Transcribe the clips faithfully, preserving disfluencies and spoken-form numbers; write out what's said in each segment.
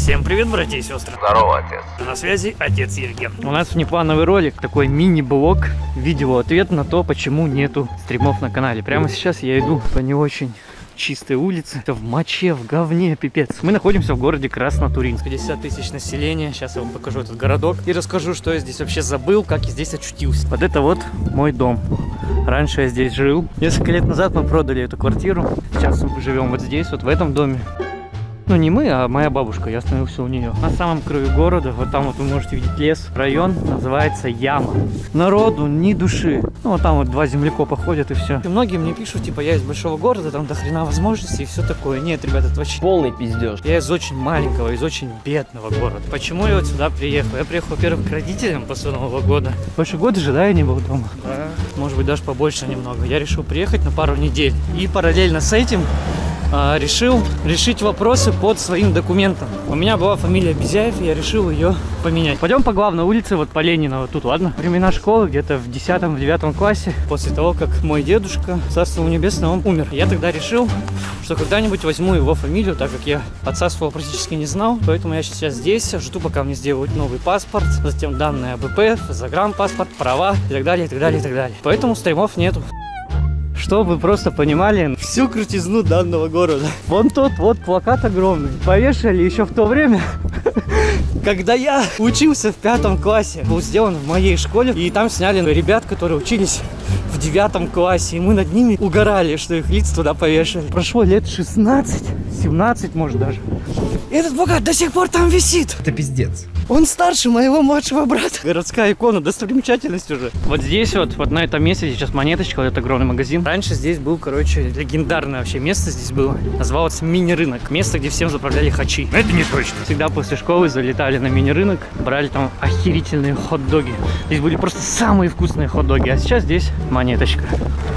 Всем привет, братья и сестры. Здорово, отец. На связи отец Евген. У нас внеплановый ролик, такой мини-блог, видео-ответ на то, почему нету стримов на канале. Прямо сейчас я иду по не очень чистой улице, в моче, в говне, пипец. Мы находимся в городе Краснотуринск. пятьдесят тысяч населения. Сейчас я вам покажу этот городок и расскажу, что я здесь вообще забыл, как я здесь очутился. Вот это вот мой дом. Раньше я здесь жил. Несколько лет назад мы продали эту квартиру. Сейчас мы живем вот здесь, вот в этом доме. Ну не мы, а моя бабушка, я остановился у нее. На самом краю города, вот там вот вы можете видеть лес. Район называется Яма. Народу ни души. Ну вот там вот два землекопа ходят и все. И многие мне пишут, типа, я из большого города, там до хрена возможностей и все такое. Нет, ребята, это вообще полный пиздеж. Я из очень маленького, из очень бедного города. Почему я вот сюда приехал? Я приехал, во-первых, к родителям после Нового года. Больше года же, да, я не был дома? Да. Может быть, даже побольше немного. Я решил приехать на пару недель. И параллельно с этим а, решил решить вопросы под своим документом. У меня была фамилия Безяев, и я решил ее поменять. Пойдем по главной улице, вот по Ленина, вот тут, ладно? Времена школы, где-то в десятом-девятом классе, после того, как мой дедушка, царство небесное, он умер. Я тогда решил, что когда-нибудь возьму его фамилию, так как я отца своего практически не знал. Поэтому я сейчас здесь, жду, пока мне сделают новый паспорт, затем данные А Б П, загранпаспорт, права и так далее, и так далее, и так далее. Поэтому стримов нету. Чтобы вы просто понимали всю крутизну данного города. Вон тот вот плакат огромный. Повешали еще в то время, когда я учился в пятом классе. Был сделан в моей школе. И там сняли ребят, которые учились в девятом классе. И мы над ними угорали, что их лица туда повешали. Прошло лет шестнадцать, семнадцать, может даже. И этот плакат до сих пор там висит. Это пиздец. Он старше моего младшего брата. Городская икона, достопримечательность уже. Вот здесь вот, вот на этом месте сейчас Монеточка, вот этот огромный магазин. Раньше здесь был, короче, легендарное вообще место здесь было. Называлось мини-рынок. Место, где всем заправляли хачи. Но это не точно. Всегда после школы залетали на мини-рынок, брали там охерительные хот-доги. Здесь были просто самые вкусные хот-доги. А сейчас здесь Монеточка.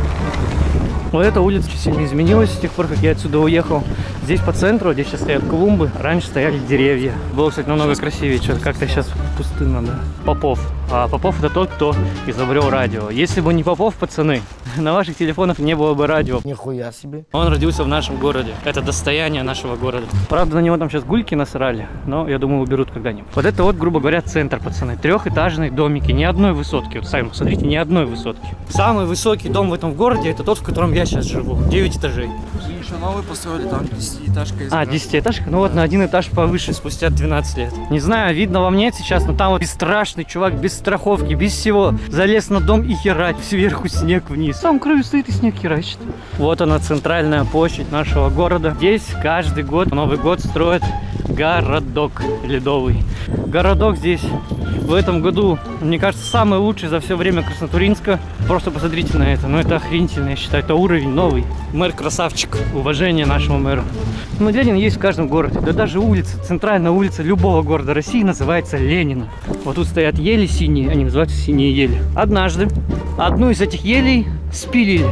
Вот эта улица очень сильно изменилась с тех пор, как я отсюда уехал. Здесь по центру, здесь сейчас стоят клумбы, раньше стояли деревья. Было, кстати, намного красивее, что-то как-то сейчас пустынно, да. Попов. А Попов — это тот, кто изобрел радио. Если бы не Попов, пацаны, на ваших телефонах не было бы радио. Нихуя себе. Он родился в нашем городе. Это достояние нашего города. Правда, на него там сейчас гульки насрали, но я думаю, уберут когда-нибудь. Вот это вот, грубо говоря, центр, пацаны. Трехэтажные домики, ни одной высотки. Вот сами посмотрите, ни одной высотки. Самый высокий дом в этом городе — это тот, в котором я сейчас живу. девять этажей. И еще новый построили, там десятиэтажка. А, десятиэтажка? Ну вот на один этаж повыше, спустя двенадцать лет. Не знаю, видно вам нет сейчас, но там вот бесстрашный чувак, без страховки, без всего. Залез на дом и херать, сверху снег вниз. Там краю стоит и снег херачит. Вот она, центральная площадь нашего города. Здесь каждый год, Новый год, строят городок ледовый. Городок здесь в этом году, мне кажется, самый лучший за все время Краснотуринска. Просто посмотрите на это, ну это охренительно, я считаю, это уровень новый. Мэр красавчик, уважение нашему мэру. Но Ленин есть в каждом городе, да даже улица, центральная улица любого города России называется Ленина. Вот тут стоят ели синие, они называются синие ели. Однажды одну из этих елей спилили.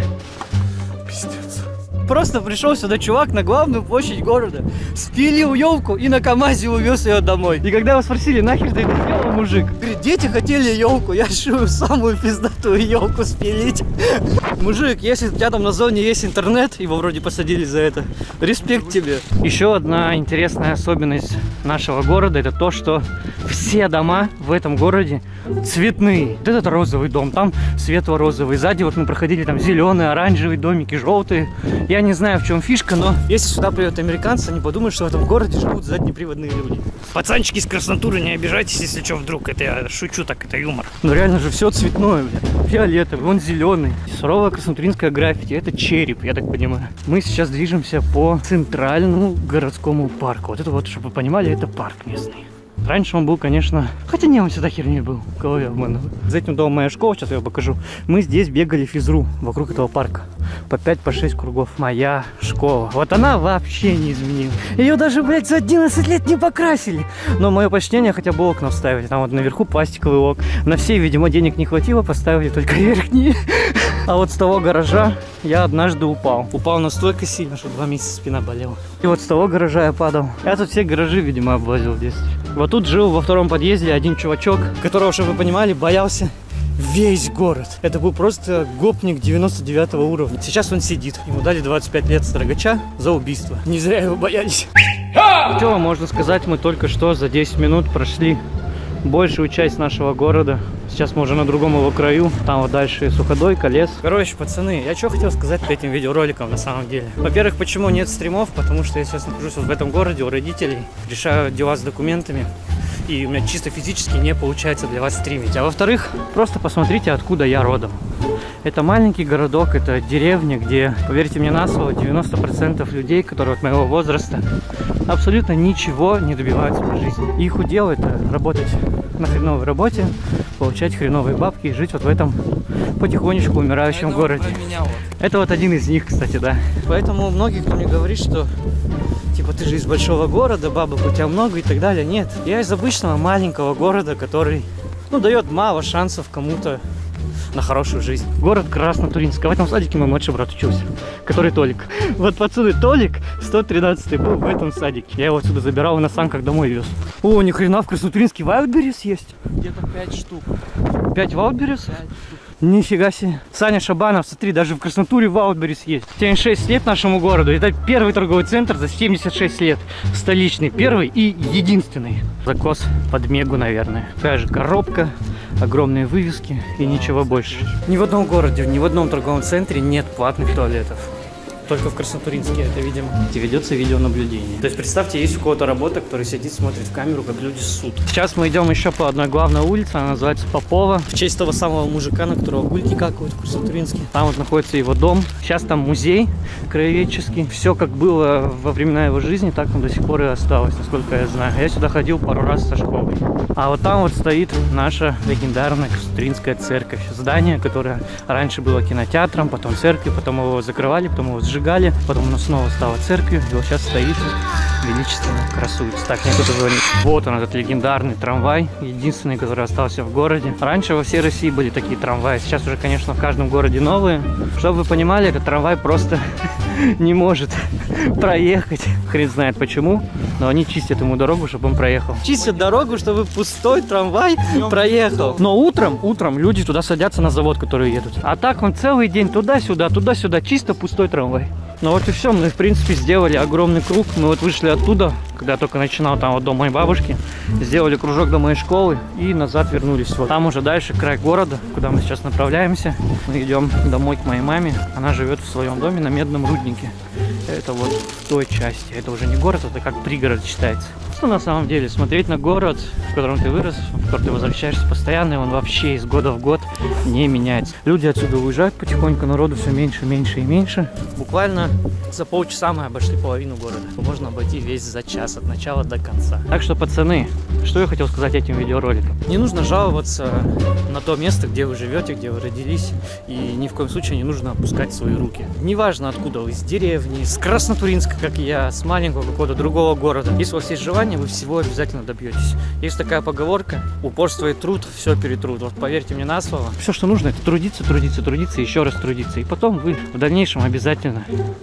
Пиздец. Просто пришел сюда чувак на главную площадь города, спилил елку и на КамАЗе увез ее домой. И когда его спросили, нахер ты это сделал, мужик? Говорит, дети хотели елку, я решил самую пиздатую елку спилить. Мужик, если у тебя там на зоне есть интернет, его вроде посадили за это, респект тебе. Еще одна интересная особенность нашего города — это то, что все дома в этом городе цветные. Вот этот розовый дом, там светло-розовый. Сзади вот мы проходили, там зеленые, оранжевые домики, желтые. Я не знаю, в чем фишка, но если сюда приедут американцы, они подумают, что в этом городе живут заднеприводные люди. Пацанчики из Краснотуры, не обижайтесь, если что, вдруг. Это я шучу, так это юмор. Но реально же все цветное, блядь. Фиолетовый, он зеленый. Суровая краснотуринская граффити, это череп, я так понимаю. Мы сейчас движемся по центральному городскому парку. Вот это вот, чтобы вы понимали, это парк местный. Раньше он был, конечно... Хотя не, он всегда херней был. В голове обманывал. За этим домом моя школа, сейчас я покажу. Мы здесь бегали физру вокруг этого парка. По пять, по шесть кругов. Моя школа. Вот она вообще не изменилась. Ее даже, блядь, за одиннадцать лет не покрасили. Но мое почтение, хотя бы окна вставили. Там вот наверху пластиковый ок. На все, видимо, денег не хватило, поставили только верхние. А вот с того гаража я однажды упал. Упал настолько сильно, что два месяца спина болела. И вот с того гаража я падал. Я тут все гаражи, видимо, облазил в детстве. Вот тут жил во втором подъезде один чувачок, которого, чтобы вы понимали, боялся весь город. Это был просто гопник девяносто девятого уровня. Сейчас он сидит. Ему дали двадцать пять лет строгача за убийство. Не зря его боялись. В целом, можно сказать, мы только что за десять минут прошли большую часть нашего города. Сейчас мы уже на другом его краю. Там вот дальше Суходой, Колес. Короче, пацаны, я что хотел сказать по этим видеороликам на самом деле. Во-первых, почему нет стримов? Потому что я сейчас нахожусь вот в этом городе у родителей. Решаю дела с документами. И у меня чисто физически не получается для вас стримить. А во-вторых, просто посмотрите, откуда я родом. Это маленький городок, это деревня, где, поверьте мне на слово, девяносто процентов людей, которые от моего возраста, абсолютно ничего не добиваются по жизни. Их удел — это работать на хреновой работе, получать хреновые бабки и жить вот в этом потихонечку умирающем Это городе. вот. Это вот один из них, кстати, да. Поэтому многие, кто мне говорит, что типа ты же из большого города, бабок у тебя много и так далее. Нет, я из обычного маленького города, который, ну, дает мало шансов кому-то на хорошую жизнь. Город Краснотуринск. А в этом садике мой младший брат учился, который Толик. Вот, пацаны, Толик сто тринадцатый был в этом садике. Я его отсюда забирал и на санках домой вез. О, ни хрена, в Краснотуринске Wildberries есть. Где-то пять штук. пять Wildberries? пять штук. Нифига себе. Саня Шабанов, смотри, даже в Краснотуре Wildberries есть. семьдесят шесть лет нашему городу. Это первый торговый центр за семьдесят шесть лет. Столичный, первый и единственный. Закос под Мегу, наверное. Такая же коробка, огромные вывески и ничего больше. Ни в одном городе, ни в одном торговом центре нет платных туалетов. Только в Краснотуринске это, видимо, ведется видеонаблюдение. То есть представьте, есть у кого-то работа, который сидит, смотрит в камеру, как люди ссут. Сейчас мы идем еще по одной главной улице, она называется Попова. В честь того самого мужика, на которого гульки какают в Краснотуринске. Там вот находится его дом. Сейчас там музей краеведческий. Все как было во времена его жизни, так там до сих пор и осталось, насколько я знаю. Я сюда ходил пару раз со школы. А вот там вот стоит наша легендарная Краснотуринская церковь. Здание, которое раньше было кинотеатром, потом церковью, потом его закрывали, потом его сжигали, потом оно снова стало церковью, и вот сейчас стоит величественно, красуется. Так, мне кто-то звонит. Вот он, этот легендарный трамвай, единственный, который остался в городе. Раньше во всей России были такие трамваи, сейчас уже, конечно, в каждом городе новые. Чтобы вы понимали, этот трамвай просто не может проехать. Хрен знает почему, но они чистят ему дорогу, чтобы он проехал. Чистят дорогу, чтобы пустой трамвай проехал. Но утром, утром люди туда садятся на завод, которые едут. А так он целый день туда-сюда, туда-сюда, чисто пустой трамвай. Ну вот и все, мы в принципе сделали огромный круг. Мы вот вышли оттуда, когда я только начинал, там вот дом моей бабушки, сделали кружок до моей школы и назад вернулись. Вот там уже дальше край города, куда мы сейчас направляемся. Мы идем домой к моей маме. Она живет в своем доме на Медном руднике. Это вот в той части. Это уже не город, это как пригород считается. Что на самом деле смотреть на город, в котором ты вырос, в который ты возвращаешься постоянно, и он вообще из года в год не меняется. Люди отсюда уезжают потихоньку, народу все меньше, меньше и меньше. Буквально за полчаса мы обошли половину города. Можно обойти весь за час, от начала до конца. Так что, пацаны, что я хотел сказать этим видеороликом. Не нужно жаловаться на то место, где вы живете, где вы родились, и ни в коем случае не нужно опускать свои руки. Неважно, откуда вы, из деревни, с Краснотуринска, как и я, с маленького какого-то другого города. Если у вас есть желание, вы всего обязательно добьетесь. Есть такая поговорка: упорство и труд все перетрут. Вот поверьте мне на слово. Все, что нужно, это трудиться, трудиться, трудиться, еще раз трудиться. И потом вы в дальнейшем обязательно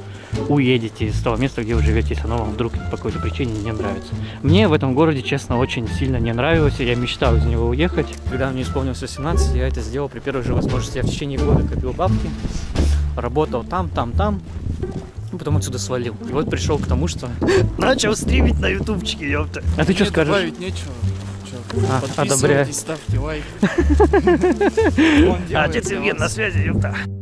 уедете из того места, где вы живете, если оно вам вдруг по какой-то причине не нравится. Мне в этом городе, честно, очень сильно не нравилось, и я мечтал из него уехать. Когда мне исполнилось восемнадцать, я это сделал при первой же возможности. Я в течение года копил бабки, работал там, там, там, и потом отсюда свалил. И вот пришел к тому, что начал стримить на ютубчике, ёпта. А ты что скажешь? Добавить нечего. А, одобряю. Подписывайтесь, ставьте лайк. Отец Евген на связи, ёпта.